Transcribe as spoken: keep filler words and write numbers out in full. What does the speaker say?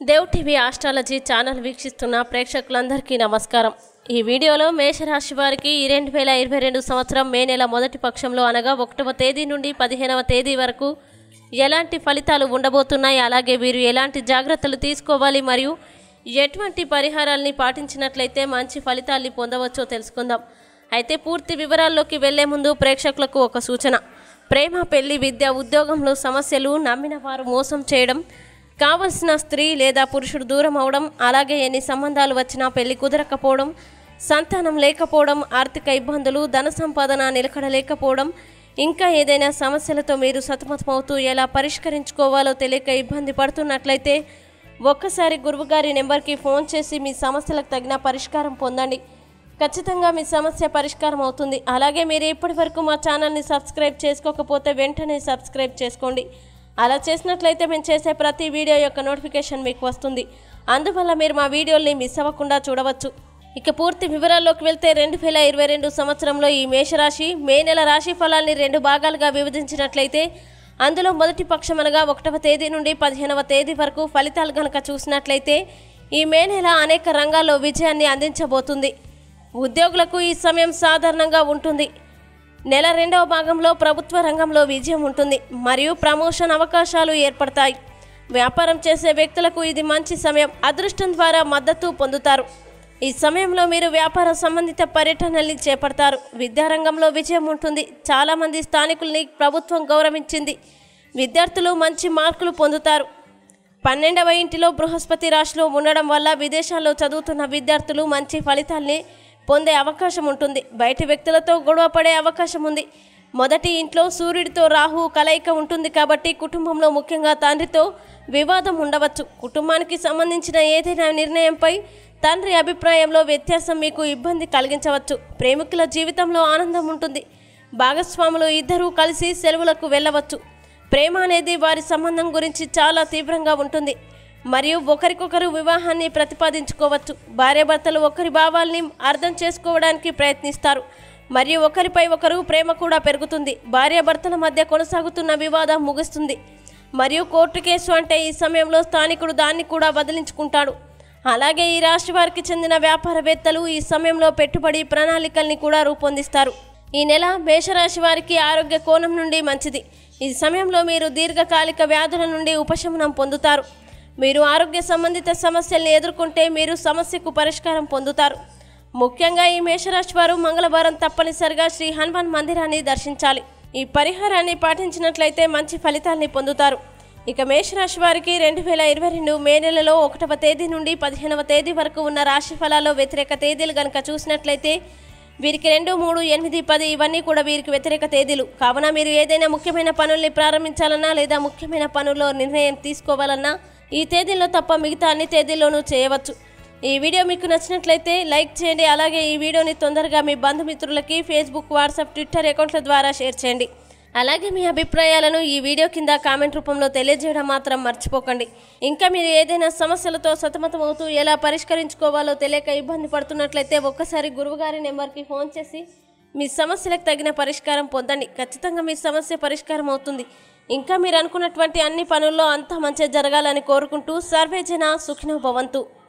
Dev TV astrology channel వీక్షిస్తున్న ప్రేక్షకులందరికీ నమస్కారం। ఈ వీడియోలో మేషరాశి వారికి రెండు వేల ఇరవై రెండు సంవత్సరం మే నెల మొదటి పక్షంలో అనగా ఒకటవ తేదీ నుండి పదిహేనవ తేదీ వరకు ఎలాంటి ఫలితాలు ఉండబోతున్నాయి, అలాగే వీరు ఎలాంటి జాగ్రత్తలు తీసుకోవాలి మరియు ఎటువంటి పరిహారాలను పాటించినట్లయితే మంచి ఫలితాలను పొందవచ్చో తెలుసుకుందాం। అయితే పూర్తి వివరాల్లోకి వెళ్లే ముందు ప్రేక్షకులకు ఒక సూచన। ప్రేమ, పెళ్లి, విద్య, ఉద్యోగంలో సమస్యలు, నమ్మిన వారు మోసం చేయడం, కావలసిన స్త్రీ లేదా పురుషుడు దూరం అవడం, అలాగే ఎన్ని సంబంధాలు వచ్చినా పెళ్లి కుదరకపోవడం, సంతానం లేకపోవడం, ఆర్థిక ఇబ్బందులు, ధన సంపాదన నిలకడ లేకపోవడం, ఇంకా ఏదైనా సమస్యలతో మీరు సతమతమవుతూ ఎలా పరిష్కరించుకోవాలో తెలియక ఇబ్బంది పడుతున్నట్లయితే ఒక్కసారి గురువుగారి నెంబర్కి ఫోన్ చేసి మీ సమస్యలకు తగిన పరిష్కారం పొందండి। ఖచ్చితంగా మీ సమస్య పరిష్కారం అవుతుంది। అలాగే మీరు ఇప్పటి వరకు మా ఛానల్ని సబ్స్క్రైబ్ చేసుకోకపోతే వెంటనే సబ్స్క్రైబ్ చేసుకోండి। అలా చేసినట్లయితే మేము చేసే ప్రతి వీడియో యొక్క నోటిఫికేషన్ మీకు వస్తుంది। అందువల్ల మీరు మా వీడియోల్ని మిస్ అవ్వకుండా చూడవచ్చు। ఇక పూర్తి వివరాల్లోకి వెళ్తే రెండు వేల ఇరవై రెండు సంవత్సరంలో ఈ మేషరాశి మే నెల రాశి ఫలాల్ని రెండు భాగాలుగా విభజించినట్లయితే అందులో మొదటి పక్షం అనగా ఒకటవ తేదీ నుండి పదిహేనవ తేదీ వరకు ఫలితాలు కనుక చూసినట్లయితే ఈ మే నెల అనేక రంగాల్లో విజయాన్ని అందించబోతుంది। ఉద్యోగులకు ఈ సమయం సాధారణంగా ఉంటుంది। నెల రెండవ భాగంలో ప్రభుత్వ రంగంలో విజయం ఉంటుంది మరియు ప్రమోషన్ అవకాశాలు ఏర్పడతాయి। వ్యాపారం చేసే వ్యక్తులకు ఇది మంచి సమయం, అదృష్టం ద్వారా మద్దతు పొందుతారు। ఈ సమయంలో మీరు వ్యాపార సంబంధిత పర్యటనల్ని చేపడతారు। విద్యారంగంలో విజయం ఉంటుంది। చాలామంది స్థానికుల్ని ప్రభుత్వం గౌరవించింది। విద్యార్థులు మంచి మార్కులు పొందుతారు। పన్నెండవ ఇంటిలో బృహస్పతి రాశిలో ఉండడం వల్ల విదేశాల్లో చదువుతున్న విద్యార్థులు మంచి ఫలితాల్ని పొందే అవకాశం ఉంటుంది। బయటి వ్యక్తులతో గొడవ పడే అవకాశం ఉంది। మొదటి ఇంట్లో సూర్యుడితో రాహు కలయిక ఉంటుంది కాబట్టి కుటుంబంలో ముఖ్యంగా తండ్రితో వివాదం ఉండవచ్చు। కుటుంబానికి సంబంధించిన ఏదైనా నిర్ణయంపై తండ్రి అభిప్రాయంలో వ్యత్యాసం మీకు ఇబ్బంది కలిగించవచ్చు। ప్రేమికుల జీవితంలో ఆనందం ఉంటుంది। భాగస్వాములు ఇద్దరూ కలిసి సెలవులకు వెళ్ళవచ్చు। ప్రేమ అనేది వారి సంబంధం గురించి చాలా తీవ్రంగా ఉంటుంది మరియు ఒకరికొకరు వివాహాన్ని ప్రతిపాదించుకోవచ్చు। భార్యాభర్తలు ఒకరి భావాల్ని అర్థం చేసుకోవడానికి ప్రయత్నిస్తారు మరియు ఒకరిపై ఒకరు ప్రేమ కూడా పెరుగుతుంది। భార్యాభర్తల మధ్య కొనసాగుతున్న వివాదం ముగుస్తుంది మరియు కోర్టు కేసు అంటే ఈ సమయంలో స్థానికుడు దాన్ని కూడా బదిలించుకుంటాడు। అలాగే ఈ రాశి వారికి చెందిన వ్యాపారవేత్తలు ఈ సమయంలో పెట్టుబడి ప్రణాళికల్ని కూడా రూపొందిస్తారు। ఈ నెల మేషరాశి వారికి ఆరోగ్య కోణం నుండి మంచిది। ఈ సమయంలో మీరు దీర్ఘకాలిక వ్యాధుల నుండి ఉపశమనం పొందుతారు। మీరు ఆరోగ్య సంబంధిత సమస్యల్ని ఎదుర్కొంటే మీరు సమస్యకు పరిష్కారం పొందుతారు। ముఖ్యంగా ఈ మేషరాశి వారు మంగళవారం తప్పనిసరిగా శ్రీ హనుమాన్ మందిరాన్ని దర్శించాలి। ఈ పరిహారాన్ని పాటించినట్లయితే మంచి ఫలితాల్ని పొందుతారు। ఇక మేషరాశి వారికి రెండు వేల ఇరవై రెండు మే నెలలో ఒకటవ తేదీ నుండి పదిహేనవ తేదీ వరకు ఉన్న రాశి ఫలాల్లో వ్యతిరేక తేదీలు కనుక చూసినట్లయితే వీరికి రెండు మూడు ఎనిమిది పది ఇవన్నీ కూడా వీరికి వ్యతిరేక తేదీలు కావున మీరు ఏదైనా ముఖ్యమైన పనుల్ని ప్రారంభించాలన్నా లేదా ముఖ్యమైన పనుల్లో నిర్ణయం తీసుకోవాలన్నా ఈ తేదీల్లో తప్ప మిగతా అన్ని తేదీల్లోనూ చేయవచ్చు। ఈ వీడియో మీకు నచ్చినట్లయితే లైక్ చేయండి। అలాగే ఈ వీడియోని తొందరగా మీ బంధుమిత్రులకి ఫేస్బుక్, వాట్సాప్, ట్విట్టర్ అకౌంట్ల ద్వారా షేర్ చేయండి। అలాగే మీ అభిప్రాయాలను ఈ వీడియో కింద కామెంట్ రూపంలో తెలియజేయడం మాత్రం మర్చిపోకండి। ఇంకా మీరు ఏదైనా సమస్యలతో సతమతమవుతూ ఎలా పరిష్కరించుకోవాలో తెలియక ఇబ్బంది పడుతున్నట్లయితే ఒక్కసారి గురువుగారి నెంబర్కి ఫోన్ చేసి మీ సమస్యలకు తగిన పరిష్కారం పొందండి। ఖచ్చితంగా మీ సమస్య పరిష్కారం అవుతుంది। ఇంకా మీరు అనుకున్నటువంటి అన్ని పనుల్లో అంతా మంచి జరగాలని కోరుకుంటూ సర్వే జన సుఖినో భవంతు।